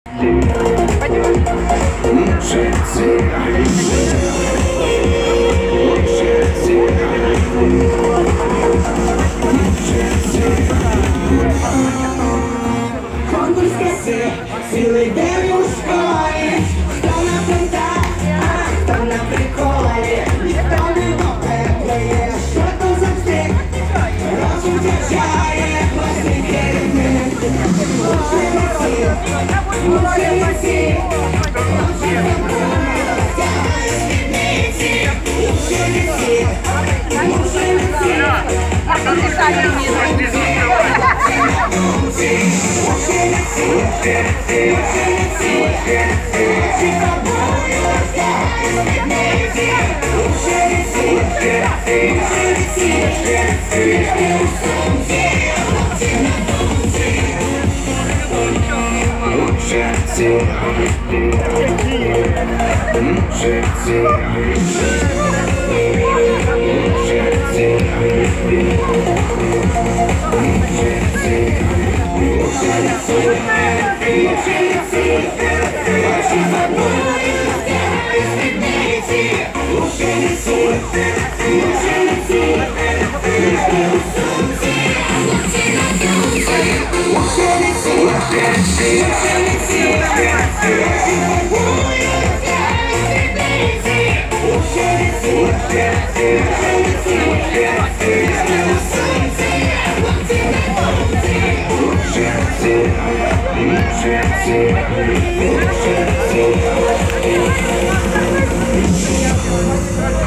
Конкурс краси, цілий день у школі. Хто на плентах, а хто на приколі. Ніхто не допеплює, що то завжди. Розум втячає, класний керівник. Учениці, учениці, розтягає спідниці. Учениці, учениці. Учениці.